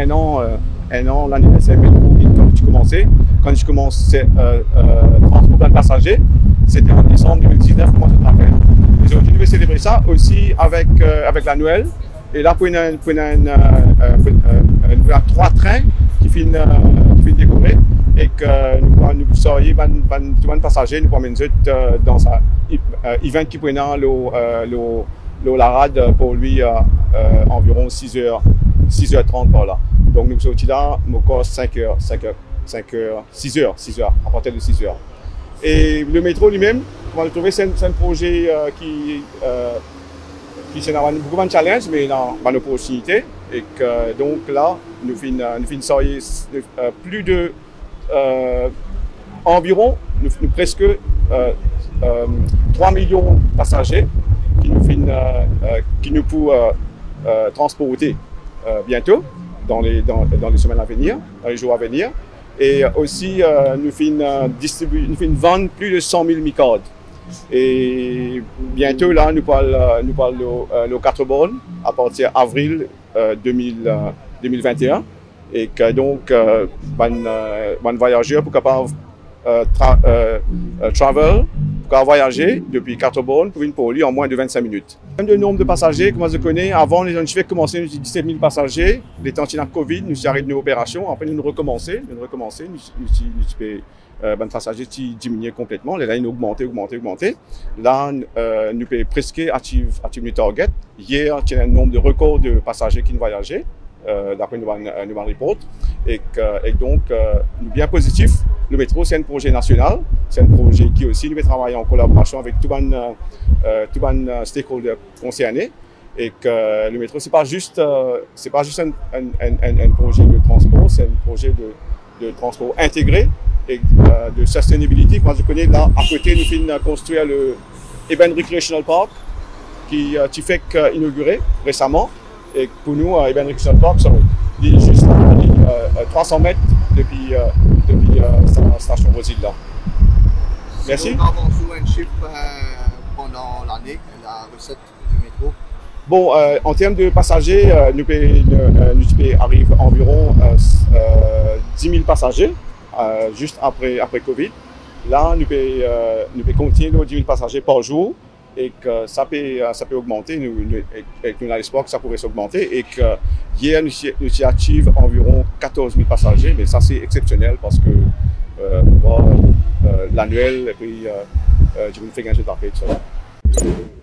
un an l'anniversaire métro quand j'ai commencé. Quand j'ai commencé transport de passagers, c'était en décembre 2019, comment je me rappelle. Et aujourd'hui, je vais célébrer ça aussi avec la Noël. Et là, pour une 3 trains qui finissent décorer et que nous serions tous les passagers, nous promènent dans un event qui prend la rade pour lui environ 6h30 par là. Donc nous sommes là, encore 6 heures, à partir de 6 heures. Et le métro lui-même, on va le trouver, c'est un projet qui c'est beaucoup de challenge, mais il y a une opportunité. Et que, donc là, nous finissons plus de environ presque 3 millions de passagers qui nous peuvent transporter bientôt dans les semaines à venir, dans les jours à venir. Et aussi, nous finissons vendre plus de 100 000 mi-cards. Et bientôt, là, nous parlons le 4 bornes à partir d'avril 2021. Et que donc, les voyageurs pour capable travel, pour voyager depuis 4 bornes pour une poli en moins de 25 minutes. Le nombre de passagers, comme je connais, avant, les gens qui commençaient, nous 17 000 passagers. Les temps de Covid, nous avons arrêté nos opérations. Après, nous recommençons. Les passagers diminuent complètement. Les lignes augmenté. Là, nous pouvons presque achieve notre target. Hier, il y a un nombre de records de passagers qui nous voyageaient, d'après nos reports. Et donc, nous bien positif. Le métro, c'est un projet national. C'est un projet qui aussi nous travaille en collaboration avec tous les stakeholders concernés. Et que le métro, c'est pas juste un projet de transport, c'est un projet de transport intégré et de sustainability. Moi, je connais là, à côté, nous finissons construire le Eben Recreational Park qui fait inaugurer récemment. Et pour nous, Eben Recreational Park, c'est juste 300 mètres depuis la station Rosil là. Merci. Nous avons un chiffre pendant l'année, la recette du métro. Bon, en termes de passagers, nous arrivons à environ 10 000 passagers juste après Covid. Là, nous pouvons continuer nos 10 000 passagers par jour et que ça peut augmenter. Nous avons l'espoir que ça pourrait s'augmenter et que hier, nous achievons environ 14 000 passagers, mais ça c'est exceptionnel parce que l'annuel et puis je vais faire un jeu d'arcade.